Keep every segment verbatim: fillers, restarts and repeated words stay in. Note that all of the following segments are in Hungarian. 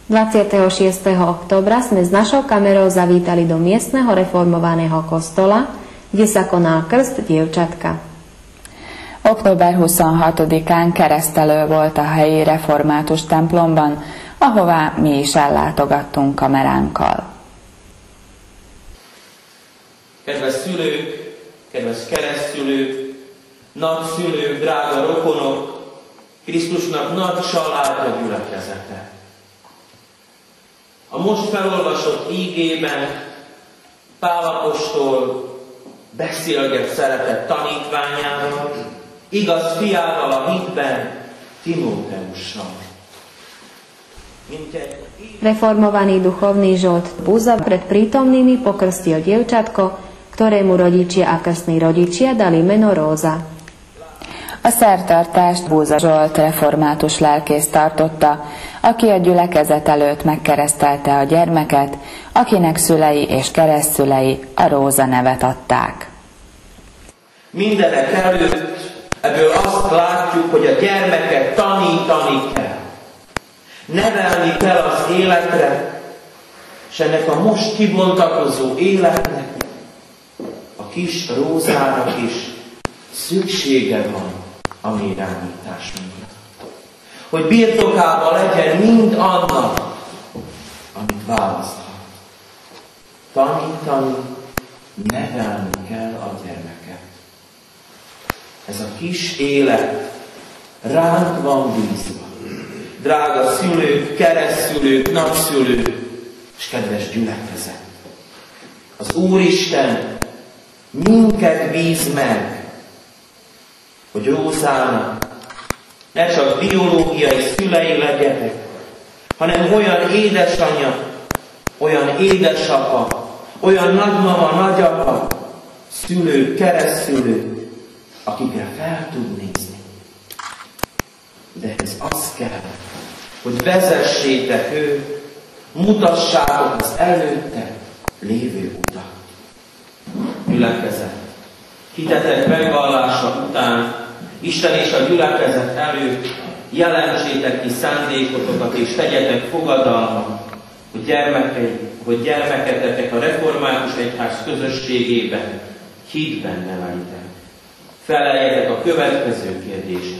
dvadsiateho šiesteho októbra sme s našou kamerou zavítali do miestneho reformovaného kostola, kde sa konal krst dievčatka. október huszonhatodikán keresztelő volt a helyi református templomban, ahová mi is ellátogattunk kameránkkal. Kedves szülők, kedves keresztszülők, nagyszülők, drága rokonok, Krisztusnak nagy családja, gyülekezete. A most felolvasott ígében Pál apostol beszélget szeretett tanítványával, igaz fiával a hitben, Timóteussal. Reformovaný duchovný žolt Búza pred prítomnými pokrstil dievčatko, ktorému rodičia a krstní rodičia dali meno Róza. A szertartást Búza Zsolt református lelkész tartotta, aki a gyülekezet előtt megkeresztelte a gyermeket, akinek szülei és keresztszülei a Róza nevet adták. Mindenek előtt ebből azt látjuk, hogy a gyermeket tanítani kell. Nevelni kell az életre, és ennek a most kibontakozó életnek, a kis Rózának is szüksége van a mi irányításunkra. Hogy birtokában legyen mind annak, amit választhat. Tanítani, nevelni kell a gyermeket. Ez a kis élet ránk van bízva. Drága szülők, keresztszülők, nagyszülők és kedves gyülekezet. Az Úristen minket bíz meg, hogy Rózának ne csak biológiai szülei legyetek, hanem olyan édesanyja, olyan édesapa, olyan nagymama, nagyapa, szülők, keresztszülők, akikre fel tud nézni. De ez az kell, hogy vezessétek őt, mutassátok az előtte lévő utat. Gyülekezet, hitetek megvallása után Isten és a gyülekezet előtt jelentsétek ki szándékotokat és tegyetek fogadalmat, hogy, gyermekei, hogy gyermeketetek a református egyház közösségében hitben nevelitek. Feleljetek a következő kérdésekre.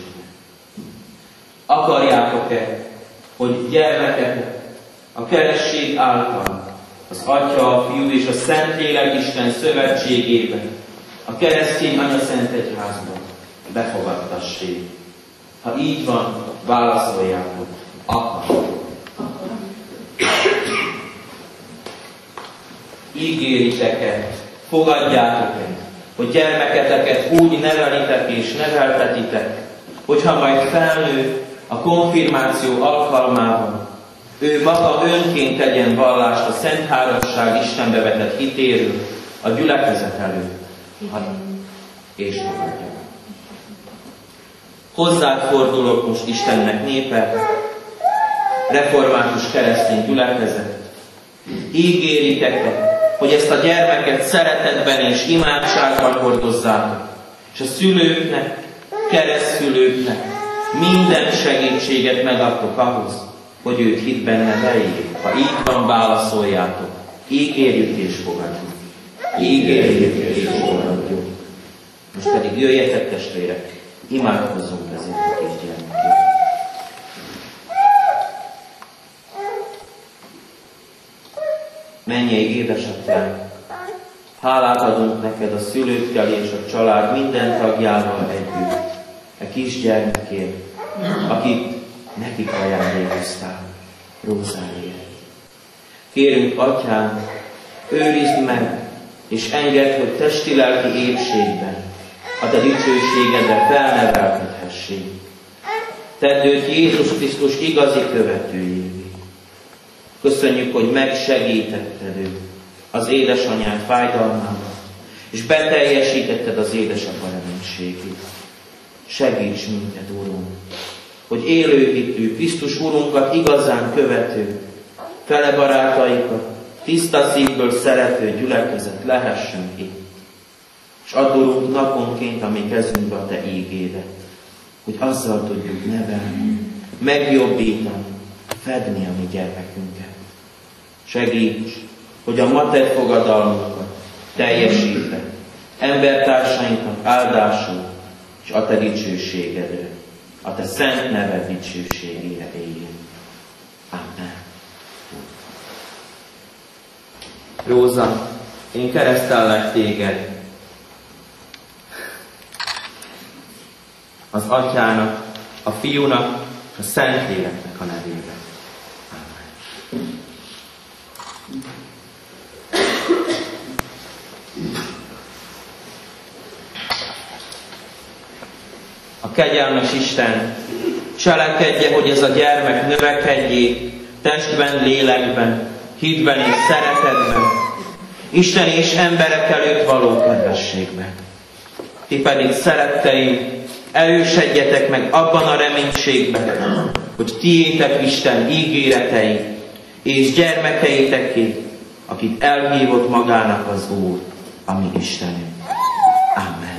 Akarjátok-e, hogy gyermeketek a keresztség által az Atya, a Fiú és a Szentlélek Isten szövetségében, a keresztény Anyaszent Egyházban befogadtassék? Ha így van, válaszoljátok, akarok. Ígéritek-e, fogadjátok-e, hogy gyermeketeket úgy nevelitek és neveltetitek, hogyha majd felnő a konfirmáció alkalmával, ő maga önként tegyen vallást a Szent Háromság Istenbe vetett hitéről a gyülekezet előtt. És fogadja. Hozzád fordulok most Istennek népe, református keresztény gyülekezet. Ígéritek-e, hogy ezt a gyermeket szeretetben és imádságban hordozzátok, és a szülőknek, keresztszülőknek minden segítséget megadtok ahhoz, hogy őt hitben neveljék. Ha így van, válaszoljátok. Ígérjük és fogadjuk. Ígérjük és fogadjuk. Most pedig jöjjetek, testvérek, imádkozzunk ezért a kis gyermekért. Mennyei édesatyánk, hálát adunk neked a szülőkkel és a család minden tagjával együtt, a kisgyermekért, akit nekik ajándékoztál, Rózáért. Kérünk, Atyám, őrizd meg, és engedd, hogy testi-lelki épségben a te dicsőségedre felnevelkedhessék. Tedd őt Jézus Krisztus igazi követőjévé. Köszönjük, hogy megsegítetted őt az édesanyád fájdalmával, és beteljesítetted az édesapa reménységét. Segíts minket, Urunk, hogy élőhitű Krisztus Urunkat igazán követő, fele barátaikat, tiszta szívből szerető gyülekezet lehessünk itt. És add, Urunk, naponként a mi kezünkbe a te ígédet, hogy azzal tudjuk nevelni, megjobbítani, fedni a mi gyermekünket. Segíts, hogy a ma tett fogadalmunkat teljesítve, embertársainknak áldásul, és a te dicsőségedre, a te szent neved dicsőségére éljön. Amen. Róza, én keresztellek téged az Atyának, a Fiúnak, és a Szentléleknek a nevében. Amen. A kegyelmes Isten cselekedje, hogy ez a gyermek növekedjék testben, lélekben, hitben és szeretetben, Isten és emberek előtt való kedvességben. Ti pedig, szeretteim, erősödjetek meg abban a reménységben, hogy tiétek Isten ígéretei, és gyermekeiteké, akit elhívott magának az Úr, a mi Istenünk. Amen.